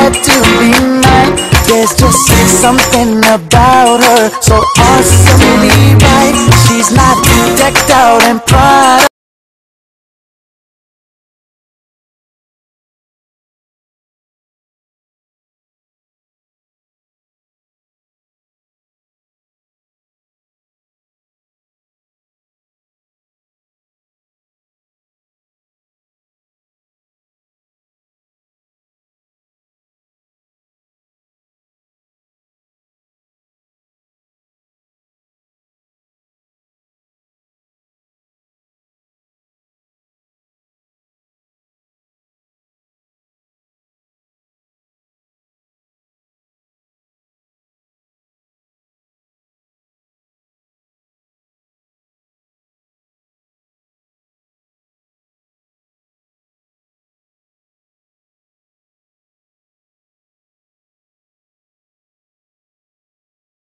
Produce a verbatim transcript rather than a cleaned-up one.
had to be mine. There's just something about her so awesomely right. She's not decked out in pride.